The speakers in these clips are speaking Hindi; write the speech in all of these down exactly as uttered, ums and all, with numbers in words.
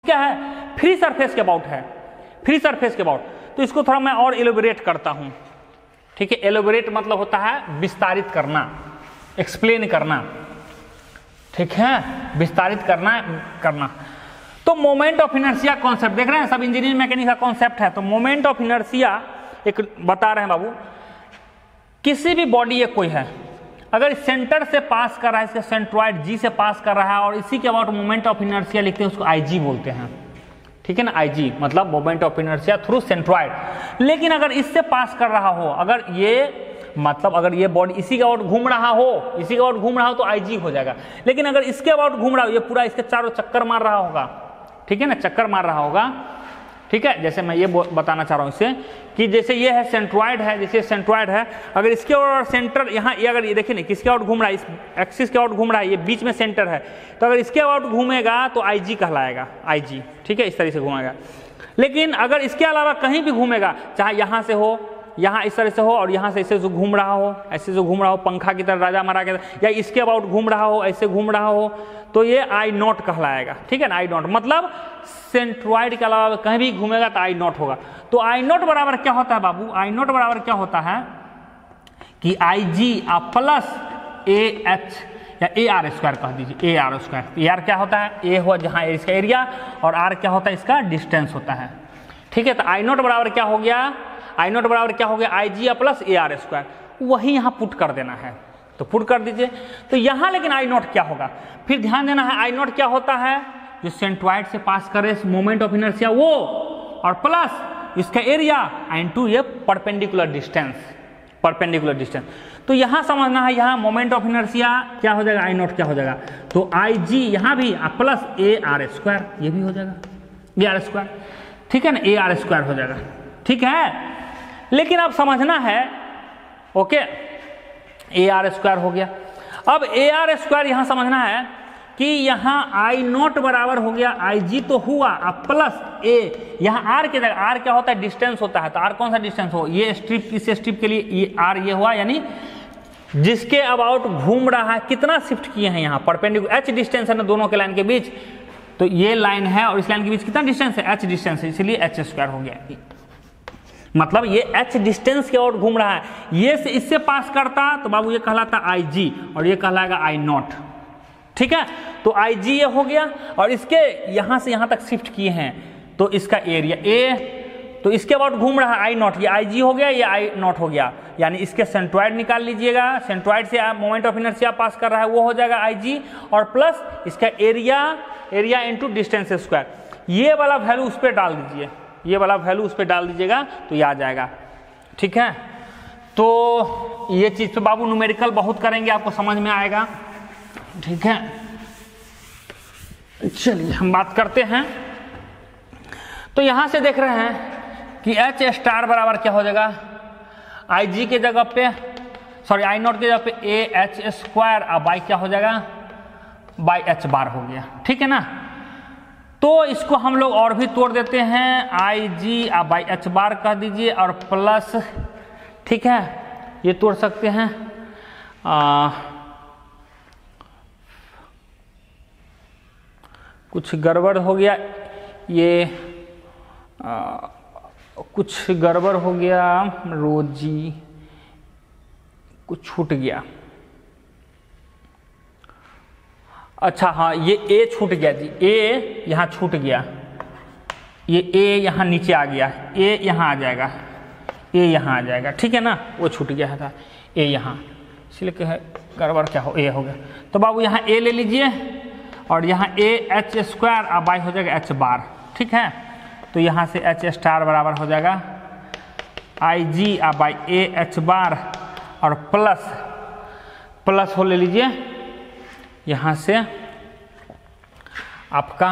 क्या है, फ्री सरफेस के अबाउट है, फ्री सरफेस के अबाउट। तो इसको थोड़ा मैं और एलोबरेट करता हूं, ठीक है। एलोबरेट मतलब होता है विस्तारित करना, एक्सप्लेन करना, ठीक है, विस्तारित करना करना तो मोमेंट ऑफ इनर्शिया कॉन्सेप्ट देख रहे हैं, सब इंजीनियरिंग मैकेनिक्स का कॉन्सेप्ट है। तो मोमेंट ऑफ इनर्शिया एक बता रहे हैं बाबू, किसी भी बॉडी एक कोई है, अगर सेंटर से पास कर रहा है, इसका सेंट्रॉइड जी से पास कर रहा है और इसी के अबाउट मोमेंट ऑफ इनर्शिया लिखते हैं, उसको आईजी बोलते हैं, ठीक है ना। आईजी मतलब moment of inertia through centroid. लेकिन अगर इससे पास कर रहा हो, अगर ये मतलब अगर ये बॉडी इसी के अबाउट घूम रहा हो, इसी के अबाउट घूम रहा हो तो आईजी हो जाएगा। लेकिन अगर इसके अबाउट घूम रहा हो, ये पूरा इसके चारों चक्कर मार रहा होगा, ठीक है ना, चक्कर मार रहा होगा, ठीक है। जैसे मैं ये बताना चाह रहा हूँ इससे कि जैसे ये है सेंट्रॉइड है, जैसे सेंट्रॉइड है, अगर इसके और सेंटर यहाँ ये अगर ये देखिए ना किसके आउट घूम रहा है, इस एक्सिस के आउट घूम रहा है, ये बीच में सेंटर है, तो अगर इसके आउट घूमेगा तो आईजी कहलाएगा, आईजी, ठीक है, इस तरह से घूमेगा। लेकिन अगर इसके अलावा कहीं भी घूमेगा, चाहे यहाँ से हो, यहाँ इस तरह से हो और यहाँ से ऐसे जो घूम रहा हो, ऐसे जो घूम रहा हो पंखा की तरह, राजा महाराज की तरह, या इसके अबाउट घूम रहा हो, ऐसे घूम रहा हो, तो ये आई नॉट कहलाएगा, ठीक है ना। आई नॉट मतलब सेंट्रॉइड के अलावा कहीं भी घूमेगा तो आई नॉट होगा। तो आई नॉट बराबर क्या होता है बाबू, आई नॉट बराबर क्या होता है कि आई जी प्लस ए एच या ए आर स्क्वायर कह दीजिए, A R square. A R क्या होता है, ए हुआ जहाँ इसका एरिया, और आर क्या होता है, इसका डिस्टेंस होता है, ठीक है। तो आई नॉट बराबर क्या हो गया, आई नॉट बराबर क्या हो गया, I G plus A R square, वही यहाँ पुट कर देना है, तो पुट कर दीजिए। तो यहाँ लेकिन आई नॉट क्या होगा, फिर ध्यान देना है, आई नॉट क्या होता है, जो सेंट्रॉइड से पास करे मोमेंट ऑफ इनर्शिया वो, और प्लस इसका एरिया एंड टू ये परपेंडिकुलर डिस्टेंस, परपेंडिकुलर डिस्टेंस। तो यहाँ समझना है, यहाँ मोमेंट ऑफ इनर्शिया क्या हो जाएगा, आई नॉट क्या हो जाएगा, तो आई जी यहाँ भी प्लस ए आर स्क्वायर, ये भी हो जाएगा ए आर स्क्वायर, ठीक है ना, ए आर स्क्वायर हो जाएगा, ठीक है। लेकिन अब समझना है, ओके, ए आर स्क्वायर हो गया। अब ए आर स्क्वायर यहाँ समझना है कि यहाँ आई नॉट बराबर हो गया आई जी तो हुआ, अब प्लस ए, यहाँ आर के जगह, आर क्या होता है, डिस्टेंस होता है, तो आर कौन सा डिस्टेंस हो, ये स्ट्रिप, इस स्ट्रिप के लिए ये आर ये हुआ, यानी जिसके अबाउट घूम रहा है, कितना शिफ्ट किए हैं यहाँ परपेंडिकुलर, एच डिस्टेंस है ना दोनों के लाइन के बीच, तो ये लाइन है और इस लाइन के बीच कितना डिस्टेंस है, एच डिस्टेंस है, इसलिए एच स्क्वायर हो गया। मतलब ये एच डिस्टेंस के और घूम रहा है, ये से इससे पास करता तो बाबू ये कहलाता आई जी और ये कहलाएगा आई नॉट, ठीक है। तो आई जी ये हो गया, और इसके यहाँ से यहाँ तक शिफ्ट किए हैं तो इसका एरिया ए, तो इसके बाद घूम रहा है आई नॉट, ये आई जी हो गया, ये आई नॉट हो गया, यानी इसके सेंट्रॉइड निकाल लीजिएगा, सेंट्रॉइड से मोमेंट ऑफ इनर्शिया पास कर रहा है वो हो जाएगा आई जी, और प्लस इसका area, area into distance square, ये वाला वैल्यू उस पर डाल दीजिए, ये वाला वैल्यू उस पर डाल दीजिएगा तो ये आ जाएगा, ठीक है। तो ये चीज़ तो बाबू न्यूमेरिकल बहुत करेंगे, आपको समझ में आएगा, ठीक है। चलिए हम बात करते हैं। तो यहां से देख रहे हैं कि एच स्टार बराबर क्या हो जाएगा, आई जी के जगह पे, सॉरी आई नॉट के जगह पे ए एच स्क्वायर, अब बाई क्या हो जाएगा, बाई एच बार हो गया, ठीक है ना। तो इसको हम लोग और भी तोड़ देते हैं, आई जी अब बाई एच बार कह दीजिए और प्लस, ठीक है, ये तोड़ सकते हैं, आ, कुछ गड़बड़ हो गया, ये आ, कुछ गड़बड़ हो गया, रोजी कुछ छूट गया, अच्छा हाँ ये ए छूट गया जी, ए यहाँ छूट गया, ये ए यहाँ नीचे आ गया, ए यहाँ आ जाएगा, ए यहाँ आ जाएगा, ठीक है ना, वो छूट गया था ए यहाँ, इसलिए गड़बड़ क्या हो, ए हो गया। तो बाबू यहाँ ए ले लीजिए और यहाँ ए एच स्क्वायर और बाई हो जाएगा एच बार, ठीक है। तो यहाँ से एच स्टार बराबर हो जाएगा आई जी आ बाई ए एच बार और प्लस प्लस हो ले लीजिए, यहाँ से आपका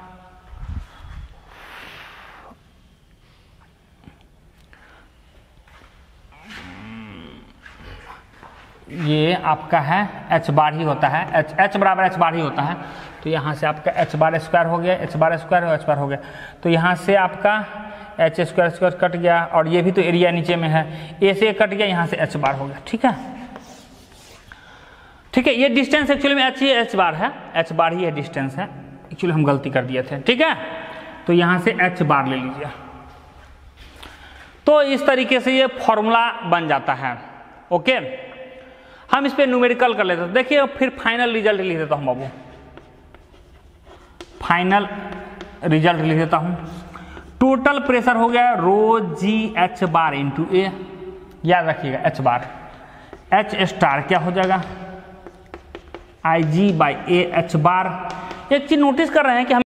ये आपका है एच बार ही होता है, एच एच बराबर एच बार ही होता है। तो यहाँ से आपका एच बार स्क्वायर हो गया, एच बार स्क्वायर हो एच बार हो गया, तो यहाँ से आपका एच स्क्वायर स्क्वायर कट गया और ये भी तो एरिया नीचे में है, ए से कट गया, यहाँ से एच बार हो गया, ठीक है, ठीक है। ये डिस्टेंस एक्चुअली में एच ही एच बार है, एच बार ही है डिस्टेंस है, एक्चुअली हम गलती कर दिए थे, ठीक है। तो यहाँ से एच बार ले लीजिए। तो इस तरीके से ये फॉर्मूला बन जाता है। ओके, हम इस पे न्यूमेरिकल कर लेते हैं। देखिए फिर फाइनल रिजल्ट लिख देता हूँ बाबू, फाइनल रिजल्ट लिख देता हूँ। टोटल प्रेशर हो गया रो जी एच बार इंटू ए, याद रखिएगा एच बार, एच स्टार क्या हो जाएगा आई जी बाई ए एच बार। एक चीज नोटिस कर रहे हैं कि हम